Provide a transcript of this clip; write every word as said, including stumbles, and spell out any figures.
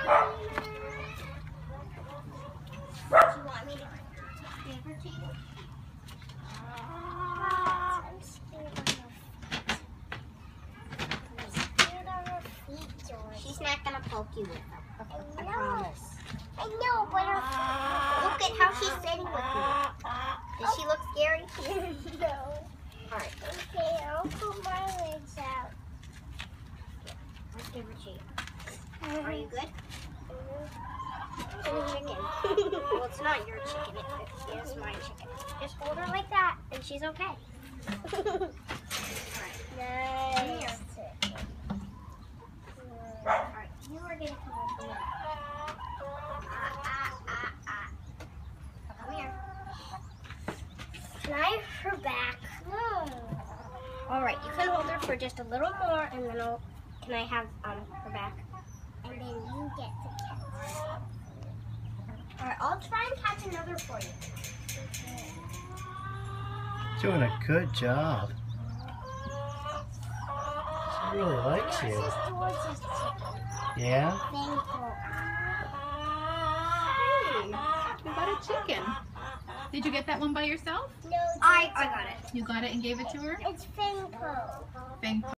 Do you want me to give her to you? I'm scared of her feet. I'm scared of her feet, George. She's not gonna poke you with them. Okay, I, I promise. I know, but her... Look at how she's sitting with me. Does she look scary? No. Alright. Okay, I'll put my legs out. Let's give her to you. Are you good? It's a chicken. Well, it's not your chicken. It, it's my chicken. Just hold her like that, and she's okay. Alright. Nice. Alright, you are going to come over here. Ah, ah, ah, ah. Come here. Can I have her back? No. Alright, you can hold her for just a little more, and then I'll... Can I have um, her back? And then you get to catch her. Alright, I'll try and catch another for you. Doing a good job. She really likes you. This is George's chicken. Yeah? Thankful. Hey, you got a chicken. Did you get that one by yourself? No, I, I got it. You got it and gave it to her? It's Finko. Thank